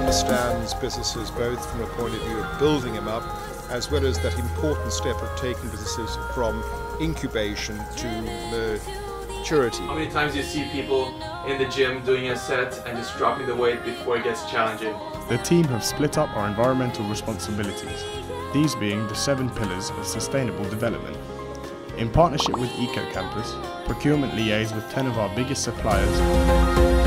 understands businesses both from a point of view of building them up, as well as that important step of taking businesses from incubation to maturity. How many times do you see people in the gym doing a set and just dropping the weight before it gets challenging? The team have split up our environmental responsibilities, these being the 7 pillars of sustainable development. In partnership with EcoCampus, procurement liaised with 10 of our biggest suppliers